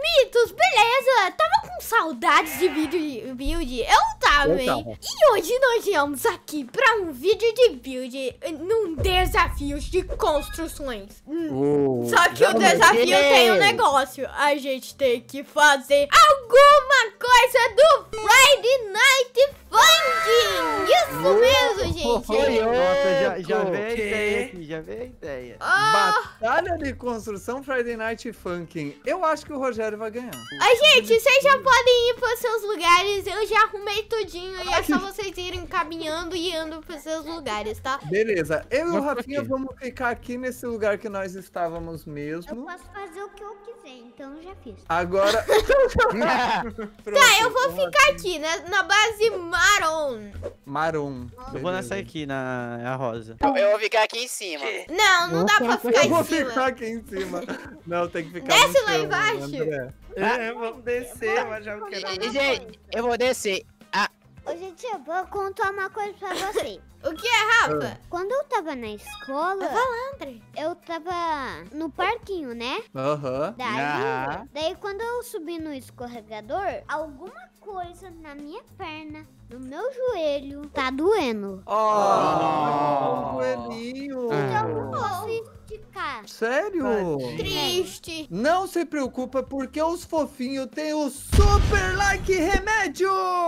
mitos, beleza. Tava com saudades de vídeo build. Eu tava, hein? E hoje nós viemos aqui pra um vídeo de build num desafio de construções. Só que o desafio tem um negócio. A gente tem que fazer alguma coisa do Friday Night Funkin'. Isso mesmo, gente. Nossa, já veio a ideia aqui, já veio a ideia. Batalha de construção Friday Night Funkin'. Eu acho que o Rogério vai ganhar. Gente, vocês já podem ir para seus lugares. Eu já arrumei tudinho e é só vocês irem caminhando e indo para seus lugares, tá? Beleza, eu e o Rafinha vamos ficar aqui nesse lugar que nós estávamos mesmo. Eu posso fazer o que eu quiser, então eu já fiz. Agora... Tá, eu vou ficar aqui, né, na base Maron. Maron. Eu vou nessa aqui, a rosa. Eu vou ficar aqui em cima. Não dá pra ficar Eu vou em cima. ficar aqui em cima. Não, tem que ficar Desce no lá chão, embaixo. André. Vamos descer, mas já quero... Gente, eu vou descer. Ô, gente, eu vou contar uma coisa pra você. O que é, Rafa? Quando eu tava na escola, André. eu tava no parquinho, né? Aham. Daí quando eu subi no escorregador, alguma coisa na minha perna, no meu joelho, tá doendo. Oh, joelhinho. Então eu não posso esticar. Sério? Triste. Não se preocupa, porque os fofinhos têm o Super Like Remédio!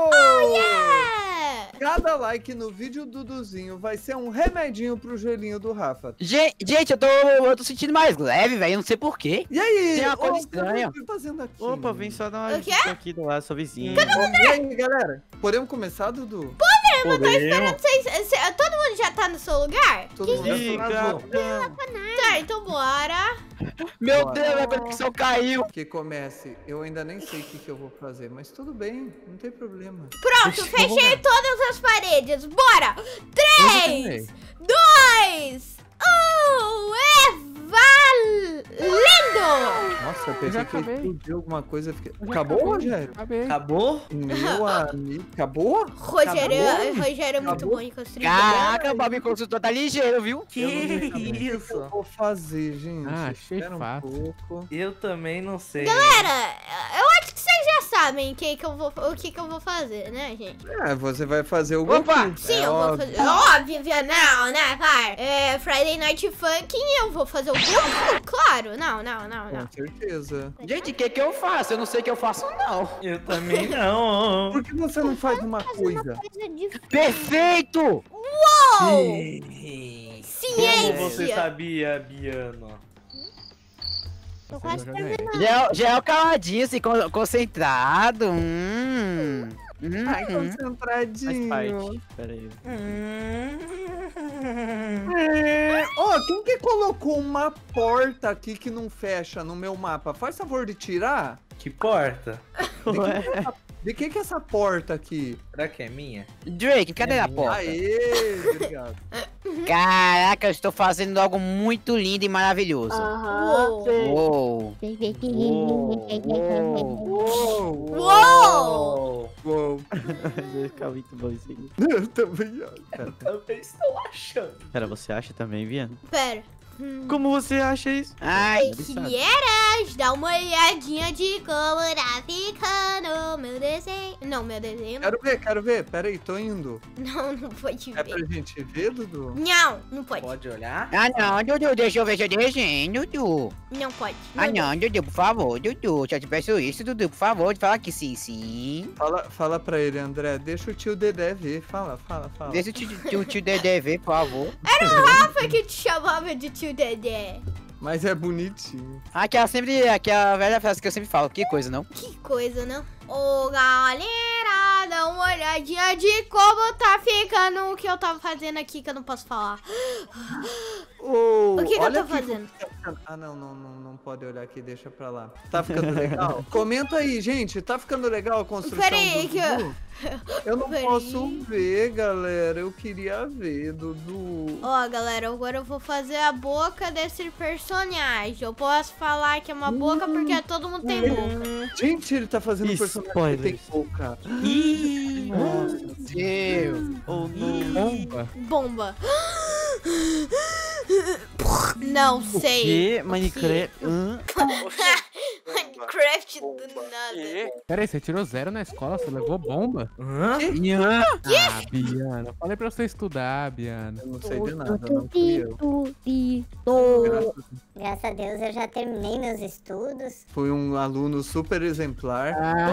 Yeah! Cada like no vídeo do Duduzinho vai ser um remedinho pro joelhinho do Rafa. Gente, eu tô sentindo mais leve, velho. Eu não sei porquê. E aí? Tem uma coisa Ô, estranha. o que você tá fazendo aqui? Opa, vem só dar uma O quê? visita aqui do lado, sua vizinha. E aí, galera? Podemos começar, Dudu? Eu tô esperando vocês. Todo mundo já tá no seu lugar? Todo mundo Ih, atrasou. Tá, então bora. Meu Bora. Deus, a conexão caiu. Que comece. Eu ainda nem sei o que eu vou fazer, mas tudo bem, não tem problema. Pronto, fechei todas as paredes. Bora! Eu 3, 2, 1, valendo! Nossa, eu pensei já que acabei. explodiu alguma coisa. Acabou, Rogério? Acabou? Meu amigo. Acabou? Rogério é muito Acabou? bom em construir. Caraca, o Bob Construtor tá ligeiro, viu? O que eu vou fazer, gente? achei Espera fácil. um pouco. Eu também não sei. Galera, eu acho que vocês já sabem o que eu vou fazer, né, gente? É, você vai fazer o Goku. Opa! Sim, É eu vou óbvio. fazer. Óbvio, não, né, par? É Friday Night Funkin', eu vou fazer o Goku, claro. Não. Com certeza. Gente, o que eu faço? Eu não sei o que eu faço, não. Eu também não. Por que você não faz uma coisa? Coisa de Perfeito! Uou! Como você Ciência! sabia, Biano? Tô quase Eu já ganhei. terminando. Já é o caladinho, assim, concentrado. Ai, Faz concentradinho. parte. Pera aí. Quem que colocou uma porta aqui que não fecha no meu mapa? Faz favor de tirar? Que porta? De quem que é essa porta aqui? Será que é minha? Drake, cadê a porta? Aê, obrigado. Caraca, eu estou fazendo algo muito lindo e maravilhoso. Uou! Uou! Uou, Uou! uou. Vai ficar muito bom isso aqui. Eu também acho, cara. Também estou achando. Pera, você acha também, Viano? Pera. Como você acha isso? Ai, Quieras, dá uma olhadinha de como tá ficando meu desenho. Não, meu desenho não. Quero ver. Pera aí, tô indo. Não pode É pra ver. gente ver, Dudu? Não pode. Pode olhar? não, Dudu, deixa eu ver seu desenho, Dudu. Não pode. Não, Dudu, por favor, Dudu. Só te peço isso, Dudu, por favor, fala que sim. Fala pra ele, André. Deixa o tio Dedé ver. Fala. Deixa o tio Dedé ver, por favor. Rafa que te chamava de tio Dedé. Mas é bonitinho. Aquela velha frase que eu sempre falo, que coisa, não? Que coisa, não? Ô, galera, dá uma olhadinha de como tá ficando o que eu tava fazendo aqui que eu não posso falar. O que eu tô fazendo? Ah, não pode olhar aqui, deixa pra lá. Tá ficando legal? Comenta aí, gente. Tá ficando legal a construção Pera aí, do que Dudu? Eu não Pera posso aí. ver, galera. Eu queria ver, Dudu. Ó, galera, agora eu vou fazer a boca desse personagem. Eu posso falar que é uma boca porque todo mundo tem boca. Gente, ele tá fazendo um personagem que Spoilers. tem boca. Ih! Nossa. Deus. Ou não. Bomba. Não O sei. que? Minecraft? Minecraft Minecraft do nada. Peraí, você tirou 0 na escola? Você levou bomba? Hã? Ah, Biana. Falei pra você estudar, Biana. Eu não sei de nada, não fui eu. Graças a Deus eu já terminei meus estudos. Fui um aluno super exemplar.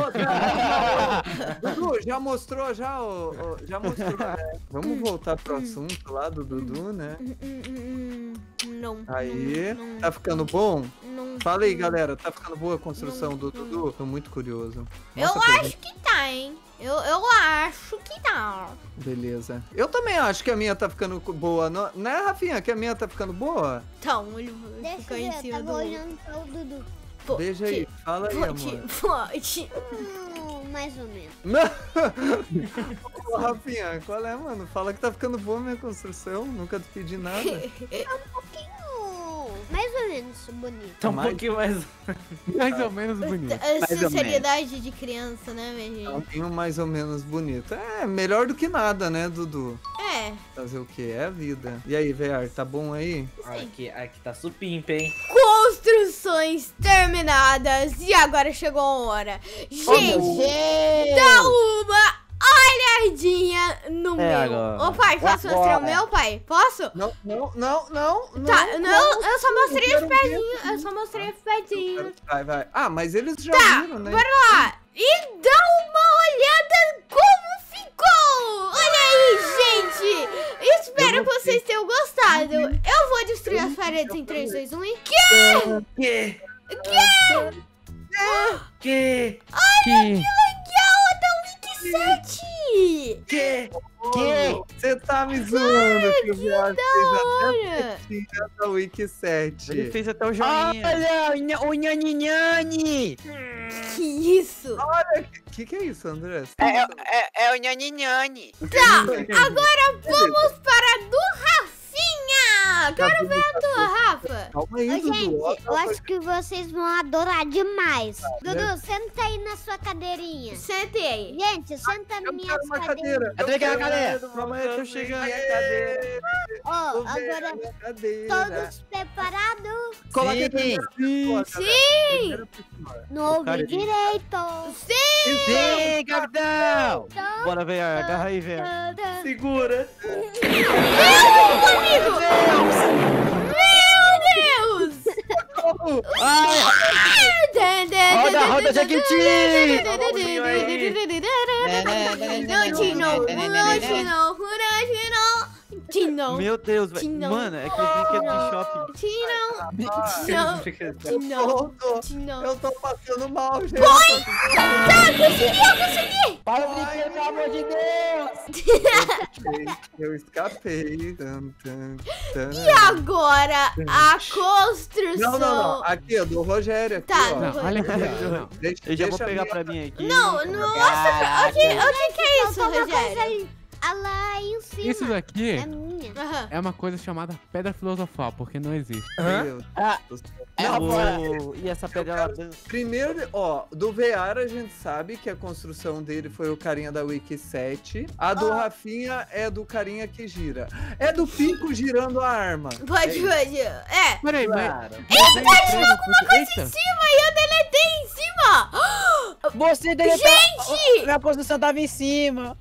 Dudu, já mostrou, já mostrou. Vamos voltar pro assunto lá do Dudu, né? Não. Aí, não, tá ficando bom? não. Fala aí, galera, tá ficando boa a construção do Dudu? Tô muito curioso. Eu Mostra pra acho que tá, hein? Eu acho que tá. gente. Beleza. Eu também acho que a minha tá ficando boa. Né, Rafinha, que a minha tá ficando boa? Então, ele Deixa ficou eu em ver, eu cima tava do... olhando para o Dudu. Beija aí, fala aí, amor. Pode. Mais ou menos. Ô, Rafinha, qual é, mano? Fala que tá ficando boa a minha construção. Nunca te pedi nada. Um pouquinho, mais ou menos bonito. Tá um Mais- pouquinho mais. Mais ou menos bonito. Sinceridade de criança, né, minha Um gente? pouquinho mais ou menos bonito. É, melhor do que nada, né, Dudu? É. Fazer o que? É a vida. E aí, VR, tá bom aí? Aqui tá supimpa, hein? Construções terminadas. E agora chegou a hora. Gente, dá uma olhadinha no meu. agora. Ô, pai, posso mostrar o meu, pai? Posso? Não. Tá, não, eu só mostrei os pezinhos. Eu só mostrei os pezinhos. Vai. Ah, mas eles já Tá, viram, né? bora lá. E dá uma olhada como ficou. Olha aí, gente. Espero que vocês tenham gostado. Eu vou destruir as paredes em 3, 2, 1 e... Que? Que? Legal, até o Wiki 7. Que? Você tá me zoando que o VR fez Olha. até a da Wiki 7. Ele fez até o joinha. Olha, o Nhani. Que isso? Que é isso, André? É o Nhani. Tá, agora vamos para a do Rafinha. Quero ver a tua, Rafa. Calma aí, Ô, Dudu. gente, eu acho que vocês vão adorar demais. né? Dudu, senta aí na sua cadeirinha. Sentei. Gente, senta na Eu minha quero uma cadeira. cadeira. Eu também quero a cadeira. Calma aí, eu tô chegando. Ó, Tô vendo agora a cadeira. todos preparados? Coloca a cadeira pra cima, Sim. cadeira pra cima. No ouvido Cara, direito. Sim, capitão. Bora, VR, agarra aí, VR. Segura. Meu Deus. Roda, Jequiti. Tino. Meu Deus, velho. Tino. Mano, é que eu brinquedo de shopping. Eu tô passando mal, gente. Para o brinquedo, pelo amor de Deus. Eu escapei. E agora a construção. Não. Aqui, ó, do Rogério. Aqui, Tá, ó. do Olha aqui, ó. Deixa, Eu já vou deixa pegar a pra mim aqui. Não, nossa, o que é isso, Falta uma coisa Rogério? ali, lá em cima. Isso daqui É minha. Aham. é uma coisa chamada pedra filosofal, porque não existe. Meu Ah, Deus do céu. E essa pedra ela dança. Primeiro, ó, do VR a gente sabe que a construção dele foi o carinha da Wiki 7. A do Rafinha é do carinha que gira. É do Pico girando a arma. Pode. É. Peraí, mas... Claro. Eita! Cima e eu deletei em cima. você deletou. Gente! Minha posição tava em cima.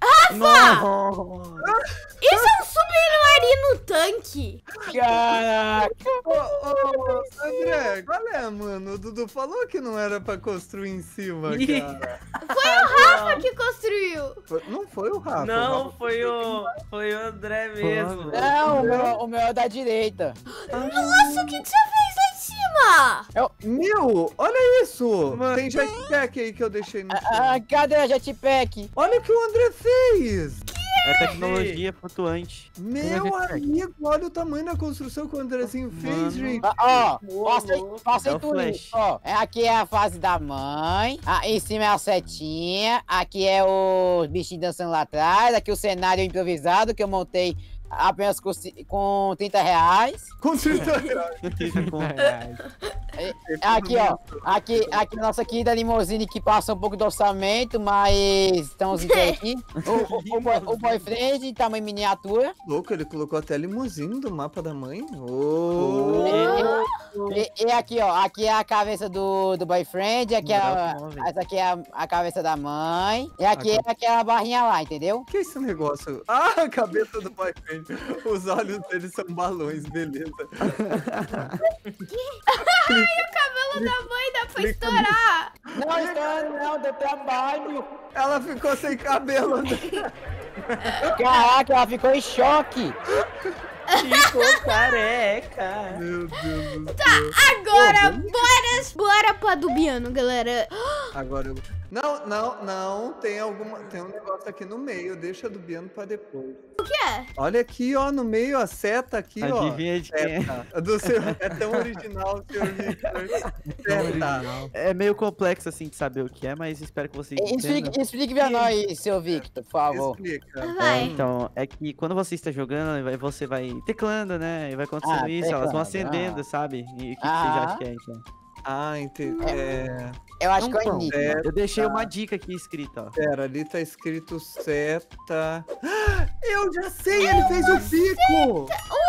Isso é um submarino tanque. Caraca. Ô, André, qual é, mano? O Dudu falou que não era pra construir em cima, cara. Rafa que construiu. Não foi o Rafa. Não, Rafa foi o André mesmo. Não, o meu é da direita. Nossa, o que você fez lá em cima? Meu, olha isso. Mano. Tem jetpack aí que eu deixei no chão. Cadê a jetpack? Olha o que o André fez. É tecnologia flutuante. Meu jetpack. amigo, olha o tamanho da construção que o Andrezinho fez, Mano. gente. Passei É o tudo flash. isso, ó. Aqui é a fase da mãe. Em cima é a setinha. Aqui é os bichinhos dançando lá atrás. Aqui o cenário improvisado que eu montei apenas com 30 reais. Com 30 reais. Aqui, ó. Aqui a nossa querida limousine que passa um pouco do orçamento, mas estamos aqui. O boyfriend em tamanho miniatura. Louco, ele colocou até limusine do mapa da mãe. Oh. E aqui, ó. Aqui é a cabeça do boyfriend. Aqui Vamos ver. essa aqui é a cabeça da mãe. E aqui é aquela barrinha lá, entendeu? Que é esse negócio? Ah, a cabeça do boyfriend. Os olhos dele são balões, beleza. O cabelo da mãe dá pra estourar. Não, está não, deu trabalho. Ela ficou sem cabelo. Caraca, ela ficou em choque. Ficou careca. Meu Deus do céu. Agora, bora pra Dubiano, galera. Agora eu... Não, tem um negócio aqui no meio, deixa do Biano pra depois. O que é? Olha aqui, ó, no meio, a seta aqui, ó. Adivinha de quem é? Seta. Do seu... É tão original, senhor Victor. Seta. É meio complexo assim de saber o que é, mas espero que vocês entendam. Explique pra nós, seu Victor, por favor. Explica. Vai. Então, é que quando você está jogando, você vai teclando, né? E vai acontecendo isso, elas vão teclando, acendendo, sabe? E o que vocês acham que é, então? Ah, entendi. Eu acho que é o Então, enigma. eu deixei uma dica aqui escrita, ó. Pera, ali tá escrito seta. Eu já sei, ele fez o pico!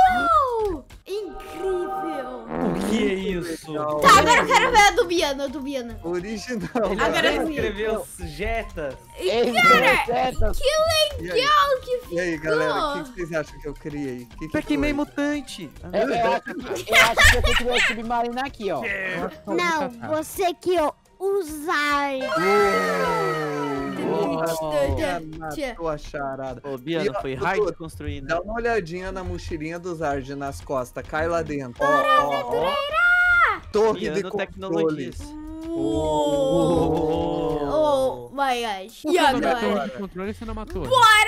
Incrível. O que é isso? Tá, agora eu quero ver a Dubiano. Original. Agora Ele eu vi. escreveu jetas. Legal que ficou. E aí, galera, o que vocês acham que eu criei? Que Pac-Man foi? mutante! Eu acho que você criou esse submarino aqui, ó. Não, você que usar. Matou a charada. Ô, Biano, E, ó, foi Dudu, hard construir, né? Dá uma olhadinha na mochilinha do Zard nas costas. Cai lá dentro. Ó. Torre de Biano controle. Tecnologias. Oh my gosh. Por E que não dá agora? torre de controle e você não matou?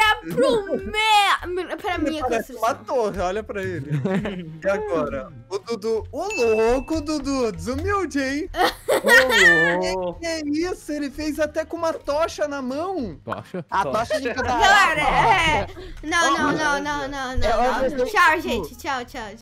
Pra minha Parece uma construção. torre, olha pra ele. E agora? O Dudu. Ô, louco, Dudu. Desumilde, hein? Que é isso? Ele fez até com uma tocha na mão. Tocha? A tocha de cada... Galera, Não. Eu- Tchau, gente. Tchau.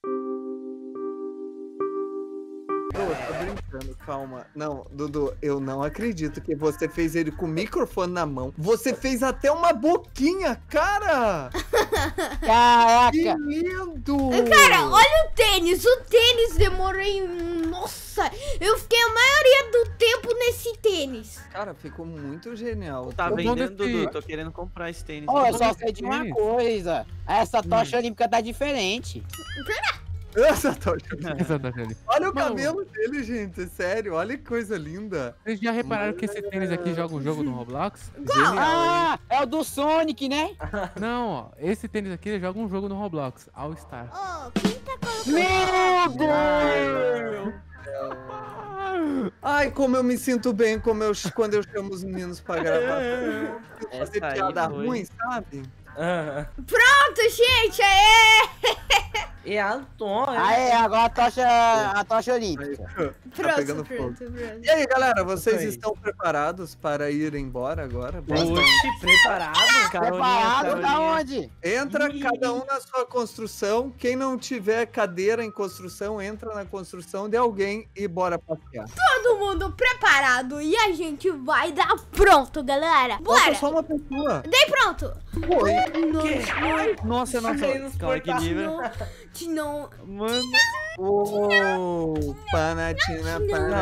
Tô brincando, calma. Não, Dudu, eu não acredito que você fez ele com o microfone na mão. Você fez até uma boquinha, cara! Que Caraca! lindo! Cara, olha o tênis. O tênis demorei. Nossa, eu fiquei a maioria do tempo nesse tênis. Cara, ficou muito genial. Tá Eu vou vendendo, desse- Dudu? Tô querendo comprar esse tênis. Ô, aí. eu só sei de uma coisa. Essa tocha olímpica tá diferente. Essa tocha. Essa tocha ali. Olha o Mano. cabelo dele, gente. Sério, olha que coisa linda. Vocês já repararam que esse tênis aqui joga um jogo no Roblox? Ah, é o do Sonic, né? Não, ó. Esse tênis aqui ele joga um jogo no Roblox, All Star. Ô, quem tá colocando? Meu Deus! Ai, como eu me sinto bem quando eu chamo os meninos pra gravar. Fazer Essa aí piada foi. ruim, sabe? Pronto, gente. Aê! E Antônio. Aí, agora a tocha olímpica. Tá pegando fogo. Pronto. E aí, galera, vocês Aí. estão preparados para ir embora agora? Oxe, preparado? Preparado da onde? Entra cada um na sua construção. Quem não tiver cadeira em construção, entra na construção de alguém e bora passear. Todo mundo preparado e a gente vai dar pronto, galera. Falta Bora. só uma pessoa. Dei pronto. Foi. Nossa, calma, equilíbrio. Não. Mano, Oh, panatina,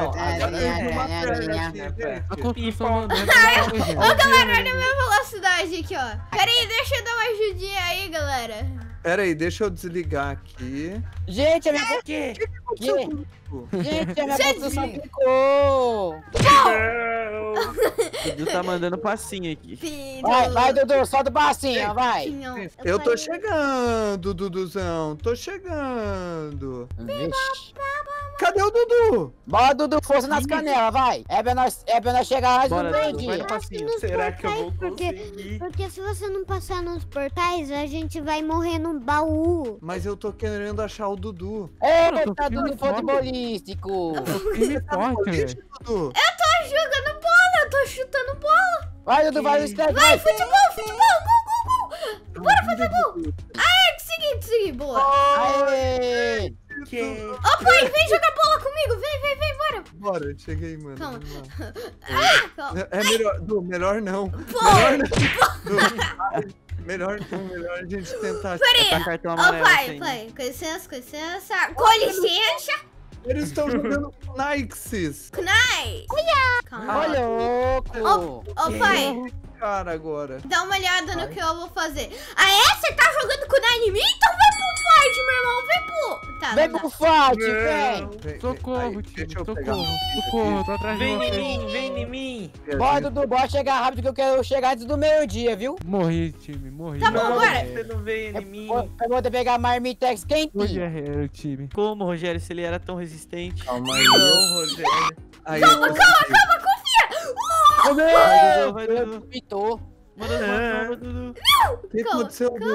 panatina. A construção não é Ô, galera, olha a minha velocidade aqui, ó. Pera aí, deixa eu dar uma ajudinha aí, galera. Pera aí, deixa eu desligar aqui. Gente, a minha... Que Gente, a minha construção ficou. o Dudu tá mandando passinho aqui. Filho. Vai, Dudu, solta o passinho, vai. Não. Eu tô chegando, Duduzão. Tô chegando. Vixe. Cadê o Dudu? Bora, Dudu, força nas canelas, vai. É pra nós chegar lá Bora, no Dudu, vai meio-dia. no passinho. Nos Será que eu vou portais, conseguir? Porque se você não passar nos portais, a gente vai morrer no baú. Mas eu tô querendo achar o Dudu. Eita, Dudu futebolístico. time forte, velho. Ixi, Dudu. Tô jogando bola, eu tô chutando bola. Vai, Dudu, vai no escreve. Vai, futebol, gol. Bora, futebol. Aê, consegui, boa. Aê! Ô, pai, vem jogar bola comigo. Vem, bora. Bora, cheguei, mano. Calma. Vamos lá. É melhor, Du, melhor não. Pô. Melhor não. Du, melhor não, melhor a gente tentar. Peraí. Tá cartão Ô, amarelo pai, assim. com licença. Com licença. Eles estão jogando com Nixes. Kunai! Calma. Olha, louco. Ô, pai, Cara, agora. dá uma olhada no que eu vou fazer. Ah, é? Você tá jogando Kunai em mim? Então vem pro fight, meu irmão. Vem pro... Tá, Vem não dá. pro fight, vem. Vem, Socorro, aí, time. deixa eu pegar Socorro. um Socorro, tô atrás de Vem em você. mim, vem em mim. Bora, Dudu, bora chegar rápido que eu quero chegar antes do meio-dia, viu? Morri, time, morri. Tá bom, Não, bora. você não veio em mim. Eu vou ter que pegar marmitex O quentinho. guerreiro, time. Como, Rogério, se ele era tão resistente? Calma aí. Não, Rogério. Aí, Calma, eu Meu Vai, Deus, Dudu. pitou. Manda as mãos, Dudu. O que aconteceu, Du?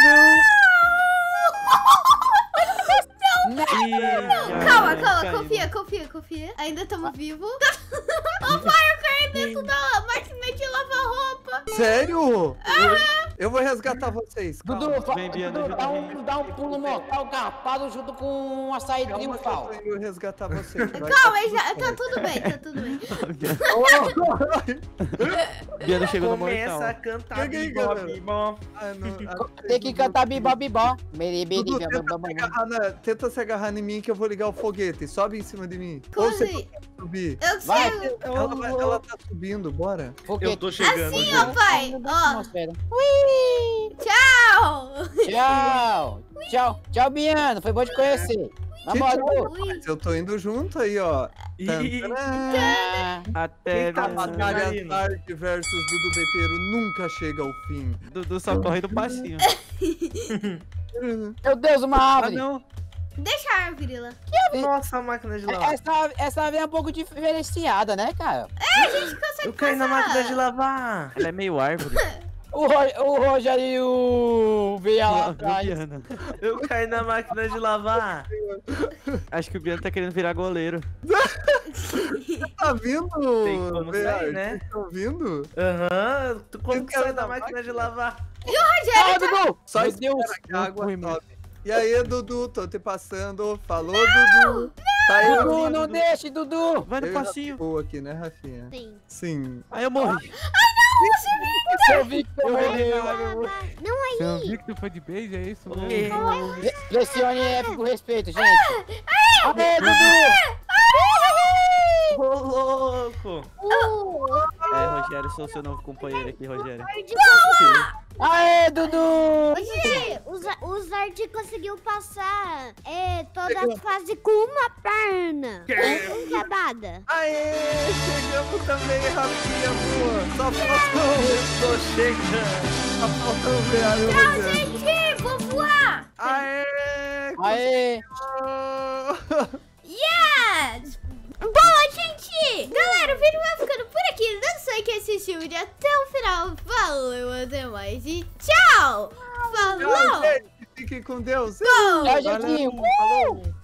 Calma, confia. Ainda estamos vivos. Ô, pai, eu caí dentro da máquina de lavar roupa. Sério? Eu vou resgatar vocês. Dudu, Calma. Vem, Biana, Dudu, ajuda dá um pulo mortal garrafado junto com um açaí Calma que eu triunfal. tô indo resgatar vocês. Vai. Calma, já, tá tudo bem. Biana chegou no Começa a mortal. cantar Cheguei, bibó, galera. bibó. Ah, não. Tem que cantar bibó, bibó. Dudu, tenta se agarrar em mim que eu vou ligar o foguete. Sobe em cima de mim. Como Ou você assim? consegue subir. Eu Vai. sei. Ela tá subindo, bora. Eu tô chegando. Assim, já. ó, pai. Ó. Tchau. Tchau, Biano. Foi bom te conhecer. Vamos, Dudu. Ui. Eu tô indo junto aí, ó. Ih, Tantã. Até A batalha Marino. Tarde versus Dudu Beteiro nunca chega ao fim. Dudu só corre do passinho. Meu Deus, uma Ah, árvore. não. Deixa a árvore lá. Nossa, a máquina de lavar. Essa árvore é um pouco diferenciada, né, cara? Eu caí na máquina de lavar. Ela é meio árvore. O Rogério veio lá Viu, atrás. Biana? Eu caí na máquina de lavar. Acho que o Biana tá querendo virar goleiro. Tá vindo? Tem como sair, Veard? né? Vocês estão vindo? Aham. Tu como Eu que quero sai da na máquina de lavar? Ah, Dudu! Só Meu espera Deus. que a água fui, mano. sobe. E aí, Dudu, tô te passando. Falou, Dudu. Tá aí, Dudu, Rafinha, não Dudu. deixe, Dudu! Vai no Eu passinho. Boa aqui, né, Rafinha? Sim. Sim. Aí eu morri. Eu vi que eu morreu. Você não viu que tu foi de base? É isso mesmo? Pressione F com respeito, gente. Aê, Dudu! Ô, louco. É, Rogério, sou seu novo companheiro aqui, Rogério. Aê, Dudu! Gente, o Zard conseguiu passar toda a fase com uma perna. Com quebrada. Aê, chegamos também, Rafinha, boa. Só faltou, Tô chegando. só faltou o Veard e o Rogério. Gente, vou voar. Aê! Aê! Yes! Bom, gente! Galera, o vídeo vai ficando por aqui. Não sei quem assistiu o vídeo até o final. Valeu, até mais e tchau! Falou! Tchau, gente. Fiquem com Deus. Tchau, Valeu. Jequinho! Falou.